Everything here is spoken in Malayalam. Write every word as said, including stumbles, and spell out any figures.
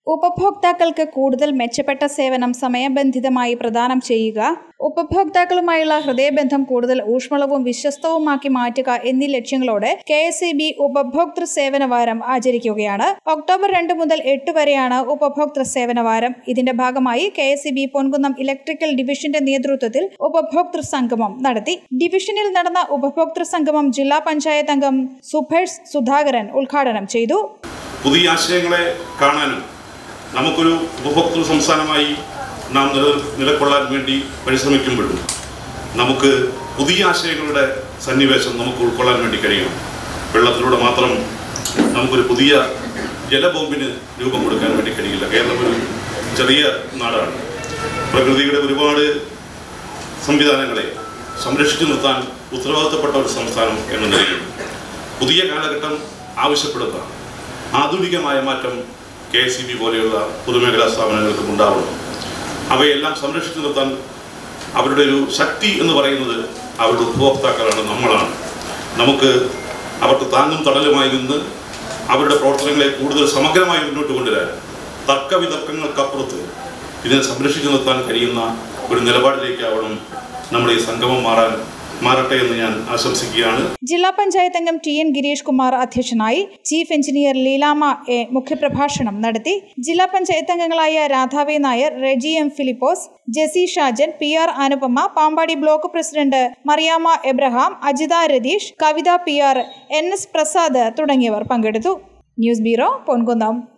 ഉപഭോക്താക്കൾക്ക് കൂടുതൽ മെച്ചപ്പെട്ട സേവനം സമയബന്ധിതമായി പ്രദാനം ചെയ്യുക, ഉപഭോക്താക്കളുമായുള്ള ഹൃദയബന്ധം കൂടുതൽ ഊഷ്മളവും വിശ്വസ്തവുമാക്കി മാറ്റുക എന്നീ ലക്ഷ്യങ്ങളോടെ കെ എസ് ഇ ബി ഉപഭോക്തൃ സേവന വാരം ആചരിക്കുകയാണ്. ഒക്ടോബർ രണ്ട് മുതൽ എട്ട് വരെയാണ് ഉപഭോക്തൃ സേവന വാരം. ഇതിന്റെ ഭാഗമായി K S E B Ponkunnam electrical ഡിവിഷന്റെ നേതൃത്വത്തിൽ ഉപഭോക്തൃ സംഗമം നടത്തി. ഡിവിഷനിൽ നടന്ന ഉപഭോക്തൃ സംഗമം ജില്ലാ പഞ്ചായത്ത് അംഗം സുഭേഷ് സുധാകരൻ ഉദ്ഘാടനം ചെയ്തു. പുതിയ ആശയങ്ങളെ കാണാനും നമുക്കൊരു ഉപഭോക്തൃ സംസ്ഥാനമായി നാം നില നിലകൊള്ളാൻ വേണ്ടി പരിശ്രമിക്കുമ്പോഴും നമുക്ക് പുതിയ ആശയങ്ങളുടെ സന്നിവേശം നമുക്ക് ഉൾക്കൊള്ളാൻ വേണ്ടി കഴിയണം. വെള്ളത്തിലൂടെ മാത്രം നമുക്കൊരു പുതിയ ജലബോംബിന് രൂപം കൊടുക്കാൻ വേണ്ടി കഴിയില്ല. കേരളം ഒരു ചെറിയ നാടാണ്. പ്രകൃതിയുടെ ഒരുപാട് സംവിധാനങ്ങളെ സംരക്ഷിച്ചു നിർത്താൻ ഉത്തരവാദിത്തപ്പെട്ട ഒരു സംസ്ഥാനം എന്ന നിലയിൽ പുതിയ കാലഘട്ടം ആവശ്യപ്പെടുന്ന ആധുനികമായ മാറ്റം കെ എസ് ഇ ബി പോലെയുള്ള പൊതുമേഖലാ സ്ഥാപനങ്ങൾക്കും ഉണ്ടാവണം. അവയെല്ലാം സംരക്ഷിച്ചു നിർത്താൻ അവരുടെ ഒരു ശക്തി എന്ന് പറയുന്നത് അവരുടെ ഉപഭോക്താക്കളാണ്, നമ്മളാണ്. നമുക്ക് അവർക്ക് താങ്ങും തണലുമായി നിന്ന് അവരുടെ പ്രവർത്തനങ്ങളെ കൂടുതൽ സമഗ്രമായി മുന്നോട്ട് കൊണ്ടുവരാൻ തർക്കവിതർക്കങ്ങൾക്കപ്പുറത്ത് ഇതിനെ സംരക്ഷിച്ചു നിർത്താൻ കഴിയുന്ന ഒരു നിലപാടിലേക്കാവണം നമ്മുടെ ഈ സംഗമം മാറാൻ മാറട്ടെ എന്ന് ഞാൻ ആശംസിക്കുകയാണ്. ജില്ലാ പഞ്ചായത്ത് അംഗം ടി എൻ ഗിരീഷ് കുമാർ അധ്യക്ഷനായി. ചീഫ് എഞ്ചിനീയർ ലീലാമ എ മുഖ്യപ്രഭാഷണം നടത്തി. ജില്ലാ പഞ്ചായത്ത് അംഗങ്ങളായ Radhavi Nair, Reji M Philipose, Jessy Shajan, P R Anupama, Pampady block president Mariyamma Abraham, Ajitha Ratheesh, Kavitha P R, N S Prasad തുടങ്ങിയവർ പങ്കെടുത്തു. News bureau, Ponkunnam.